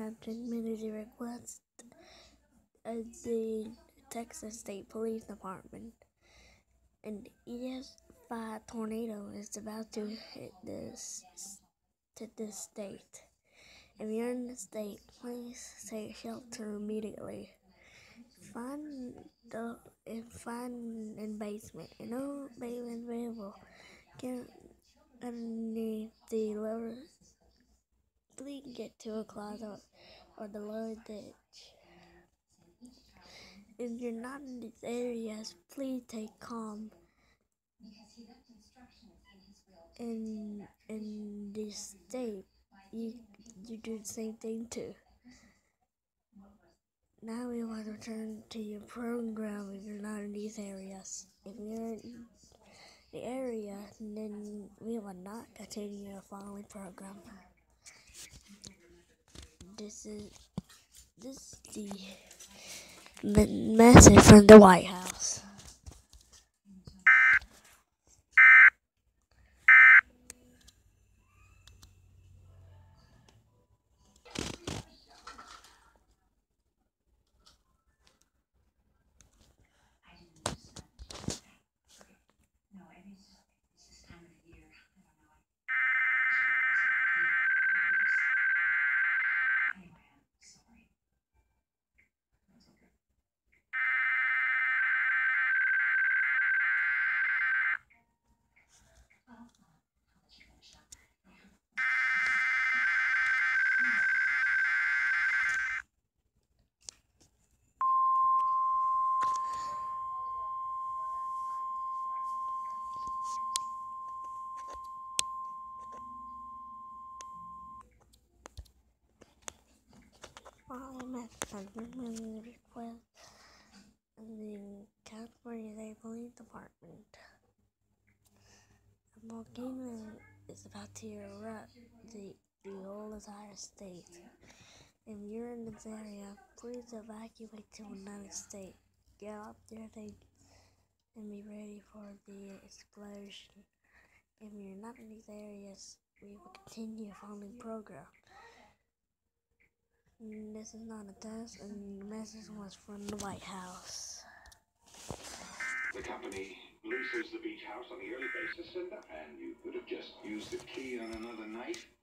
have transmitted a request of the Texas State Police Department. An ES5 tornado is about to hit this state. If you're in the state, please take shelter immediately. Find in basement. No basement available. Get underneath the lower. Please get to a closet or the lower ditch. If you're not in these areas, please take calm. In this state, you do the same thing too. Now we want to return to your program if you're not in these areas. If you're in the area, then we will not continue your following program. This is the message from the White House. Following transmitted request of the California State Police Department. A volcano is about to erupt the whole entire state. If you're in this area, please evacuate to another state. Get up there and be ready for the explosion. If you're not in these areas, we will continue following program. This is not a test, and the message was from the White House. The company leases the beach house on a yearly basis, and you could have just used the key on another night.